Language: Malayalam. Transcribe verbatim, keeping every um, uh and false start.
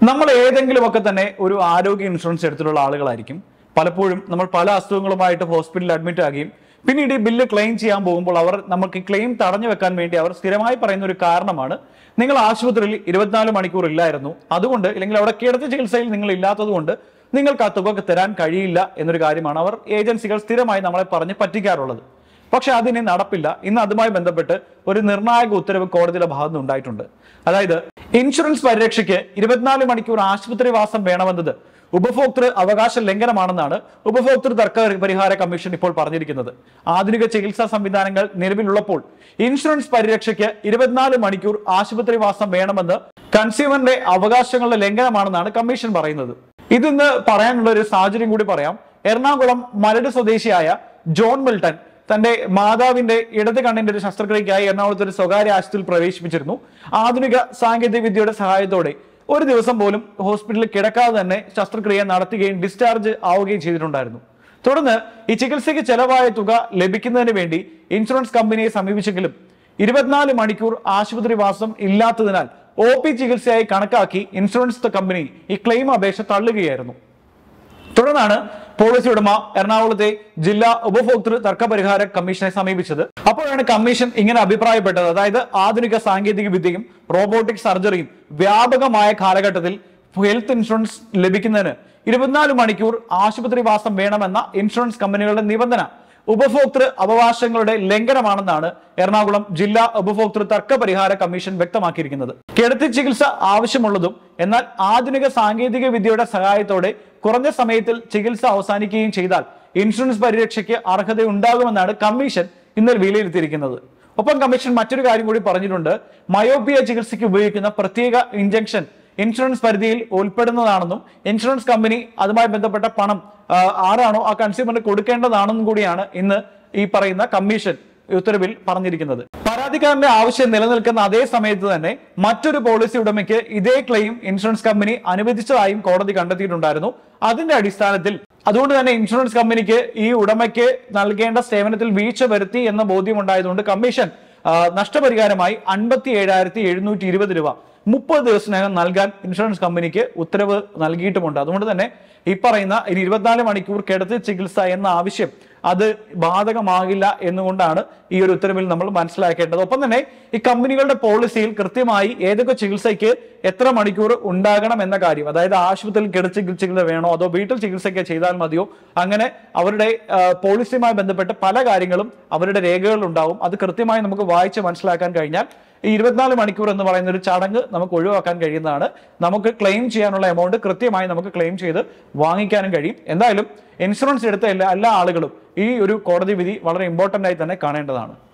നമ്മൾ ഏതെങ്കിലുമൊക്കെ തന്നെ ഒരു ആരോഗ്യ ഇൻഷുറൻസ് എടുത്തിട്ടുള്ള ആളുകളായിരിക്കും. പലപ്പോഴും നമ്മൾ പല അസുഖങ്ങളുമായിട്ട് ഹോസ്പിറ്റലിൽ അഡ്മിറ്റ് ആകുകയും പിന്നീട് ഈ ബില്ല് ക്ലെയിം ചെയ്യാൻ പോകുമ്പോൾ അവർ നമുക്ക് ക്ലെയിം തടഞ്ഞു വെക്കാൻ വേണ്ടി അവർ സ്ഥിരമായി പറയുന്ന ഒരു കാരണമാണ്, നിങ്ങൾ ആശുപത്രിയിൽ ഇരുപത്തിനാല് മണിക്കൂർ ഇല്ലായിരുന്നു, അതുകൊണ്ട് അല്ലെങ്കിൽ അവിടെ കിടത്തി ചികിത്സയിൽ നിങ്ങൾ ഇല്ലാത്തത് കൊണ്ട് നിങ്ങൾക്ക് ആ തുക തരാൻ കഴിയില്ല എന്നൊരു കാര്യമാണ് അവർ ഏജൻസികൾ സ്ഥിരമായി നമ്മളെ പറഞ്ഞ് പറ്റിക്കാറുള്ളത്. പക്ഷെ അതിന് നടപ്പില്ല. ഇന്ന് അതുമായി ബന്ധപ്പെട്ട് ഒരു നിർണായക ഉത്തരവ് കോടതിയുടെ ഭാഗത്ത് ഉണ്ടായിട്ടുണ്ട്. അതായത് ഇൻഷുറൻസ് പരിരക്ഷയ്ക്ക് ഇരുപത്തിനാല് മണിക്കൂർ ആശുപത്രിവാസം വേണമെന്നത് ഉപഭോക്തൃ അവകാശ ലംഘനമാണെന്നാണ് ഉപഭോക്തൃ തർക്ക പരിഹാര കമ്മീഷൻ ഇപ്പോൾ പറഞ്ഞിരിക്കുന്നത്. ആധുനിക ചികിത്സാ സംവിധാനങ്ങൾ നിലവിലുള്ളപ്പോൾ ഇൻഷുറൻസ് പരിരക്ഷയ്ക്ക് ഇരുപത്തിനാല് മണിക്കൂർ ആശുപത്രിവാസം വേണമെന്ന് കൺസ്യൂമറിന്റെ അവകാശങ്ങളുടെ ലംഘനമാണെന്നാണ് കമ്മീഷൻ പറയുന്നത്. ഇതിന്ന് പറയാനുള്ള ഒരു സാഹചര്യം കൂടി പറയാം. എറണാകുളം മരട് സ്വദേശിയായ ജോൺ മിൽട്ടൺ തന്റെ മാതാവിന്റെ ഇടത് കണ്ണിന്റെ ഒരു ശസ്ത്രക്രിയയ്ക്കായി എറണാകുളത്ത് ഒരു സ്വകാര്യ ആശുപത്രിയിൽ പ്രവേശിപ്പിച്ചിരുന്നു. ആധുനിക സാങ്കേതിക വിദ്യയുടെ സഹായത്തോടെ ഒരു ദിവസം പോലും ഹോസ്പിറ്റലിൽ കിടക്കാതെ തന്നെ ശസ്ത്രക്രിയ നടത്തുകയും ഡിസ്ചാർജ് ആവുകയും ചെയ്തിട്ടുണ്ടായിരുന്നു. തുടർന്ന് ഈ ചികിത്സയ്ക്ക് ചെലവായ തുക ലഭിക്കുന്നതിന് വേണ്ടി ഇൻഷുറൻസ് കമ്പനിയെ സമീപിച്ചെങ്കിലും ഇരുപത്തിനാല് മണിക്കൂർ ആശുപത്രിവാസം ഇല്ലാത്തതിനാൽ ഒ പി ചികിത്സയായി കണക്കാക്കി ഇൻഷുറൻസ് കമ്പനി ഈ ക്ലെയിം അപേക്ഷ തള്ളുകയായിരുന്നു. തുടർന്നാണ് പോളിസി ഉടമ എറണാകുളത്തെ ജില്ലാ ഉപഭോക്തൃ തർക്ക പരിഹാര കമ്മീഷനെ സമീപിച്ചത്. അപ്പോഴാണ് കമ്മീഷൻ ഇങ്ങനെ അഭിപ്രായപ്പെട്ടത്. അതായത് ആധുനിക സാങ്കേതിക വിദ്യയും റോബോട്ടിക് സർജറിയും വ്യാപകമായ കാലഘട്ടത്തിൽ ഹെൽത്ത് ഇൻഷുറൻസ് ലഭിക്കുന്നതിന് ഇരുപത്തിനാല് മണിക്കൂർ ആശുപത്രിവാസം വേണമെന്ന ഇൻഷുറൻസ് കമ്പനികളുടെ നിബന്ധന ഉപഭോക്തൃ അവകാശങ്ങളുടെ ലംഘനമാണെന്നാണ് എറണാകുളം ജില്ലാ ഉപഭോക്തൃ തർക്ക പരിഹാര കമ്മീഷൻ വ്യക്തമാക്കിയിരിക്കുന്നത്. കിടത്തി ചികിത്സ ആവശ്യമുള്ളതും എന്നാൽ ആധുനിക സാങ്കേതിക വിദ്യയുടെ സഹായത്തോടെ കുറഞ്ഞ സമയത്തിൽ ചികിത്സ അവസാനിക്കുകയും ചെയ്താൽ ഇൻഷുറൻസ് പരിരക്ഷയ്ക്ക് അർഹതയുണ്ടാകുമെന്നാണ് കമ്മീഷൻ ഇന്നലെ വിലയിരുത്തിയിരിക്കുന്നത്. ഒപ്പം കമ്മീഷൻ മറ്റൊരു കാര്യം കൂടി പറഞ്ഞിട്ടുണ്ട്. മയോപ്പിയ ചികിത്സയ്ക്ക് ഉപയോഗിക്കുന്ന പ്രത്യേക ഇഞ്ചക്ഷൻ ഇൻഷുറൻസ് പരിധിയിൽ ഉൾപ്പെടുന്നതാണെന്നും ഇൻഷുറൻസ് കമ്പനി അതുമായി ബന്ധപ്പെട്ട പണം ആരാണോ ആ കൺസ്യൂമറിന് കൊടുക്കേണ്ടതാണെന്നും കൂടിയാണ് ഇന്ന് ഈ പറയുന്ന കമ്മീഷൻ ഉത്തരവിൽ പറഞ്ഞിരിക്കുന്നത്. പരാതിക്കാരന്റെ ആവശ്യം നിലനിൽക്കുന്ന അതേ സമയത്ത് തന്നെ മറ്റൊരു പോളിസി ഉടമയ്ക്ക് ഇതേ ക്ലെയിം ഇൻഷുറൻസ് കമ്പനി അനുവദിച്ചതായും കോടതി കണ്ടെത്തിയിട്ടുണ്ടായിരുന്നു. അതിന്റെ അടിസ്ഥാനത്തിൽ അതുകൊണ്ട് തന്നെ ഇൻഷുറൻസ് കമ്പനിക്ക് ഈ ഉടമയ്ക്ക് നൽകേണ്ട സേവനത്തിൽ വീഴ്ച വരുത്തി എന്ന ബോധ്യമുണ്ടായതുകൊണ്ട് കമ്മീഷൻ നഷ്ടപരിഹാരമായി അൻപത്തി ഏഴായിരത്തി എഴുന്നൂറ്റി ഇരുപത് രൂപ മുപ്പത് ദിവസത്തിനകം നൽകാൻ ഇൻഷുറൻസ് കമ്പനിക്ക് ഉത്തരവ് നൽകിയിട്ടുമുണ്ട്. അതുകൊണ്ട് തന്നെ ഈ പറയുന്ന ഇരുപത്തിനാല് മണിക്കൂർ കിടത്തി ചികിത്സ എന്ന ആവശ്യം അത് ബാധകമാകില്ല എന്നുകൊണ്ടാണ് ഈ ഒരു ഉത്തരവിൽ നമ്മൾ മനസ്സിലാക്കേണ്ടത്. ഒപ്പം തന്നെ ഈ കമ്പനികളുടെ പോളിസിയിൽ കൃത്യമായി ഏതൊക്കെ ചികിത്സയ്ക്ക് എത്ര മണിക്കൂർ ഉണ്ടാകണം എന്ന കാര്യം, അതായത് ആശുപത്രിയിൽ കിടത്തി ചികിത്സ വേണോ അതോ വീട്ടിൽ ചികിത്സയ്ക്ക് ചെയ്താൽ മതിയോ, അങ്ങനെ അവരുടെ പോളിസിയുമായി ബന്ധപ്പെട്ട് പല കാര്യങ്ങളും അവരുടെ രേഖകളിൽ ഉണ്ടാവും. അത് കൃത്യമായി നമുക്ക് വായിച്ച് മനസ്സിലാക്കാൻ കഴിഞ്ഞാൽ ഈ ഇരുപത്തിനാല് മണിക്കൂർ എന്ന് പറയുന്ന ഒരു ചടങ്ങ് നമുക്ക് ഒഴിവാക്കാൻ കഴിയുന്നതാണ്. നമുക്ക് ക്ലെയിം ചെയ്യാനുള്ള എമൗണ്ട് കൃത്യമായി നമുക്ക് ക്ലെയിം ചെയ്ത് വാങ്ങിക്കാനും കഴിയും. എന്തായാലും ഇൻഷുറൻസ് എടുത്ത എല്ലാ എല്ലാ ആളുകളും ഈ ഒരു കോടതി വിധി വളരെ ഇമ്പോർട്ടന്റ് ആയി തന്നെ കാണേണ്ടതാണ്.